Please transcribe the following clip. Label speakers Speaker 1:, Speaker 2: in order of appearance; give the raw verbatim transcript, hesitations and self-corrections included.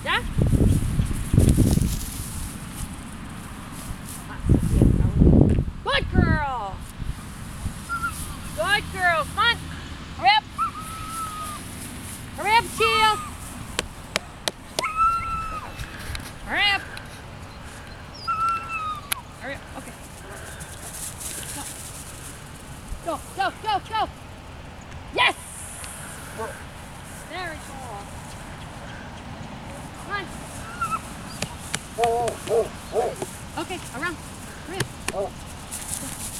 Speaker 1: Yeah? Good girl. Good girl. Come on. Hurry up. Hurry up, Teal. Hurry up. Hurry up. Okay. Go. Go, go, go, go. Yes! Very cool. Come on. Okay, around. Hurry up.